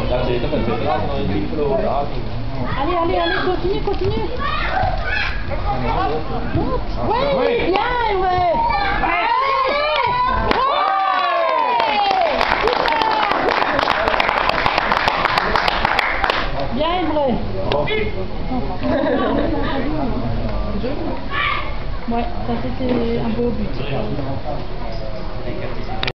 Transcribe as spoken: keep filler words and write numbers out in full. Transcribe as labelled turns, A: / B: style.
A: Allez, allez, allez, continue, continue. Oui, bien, ouais. Bien, vrai. Ouais, ça c'était un beau but.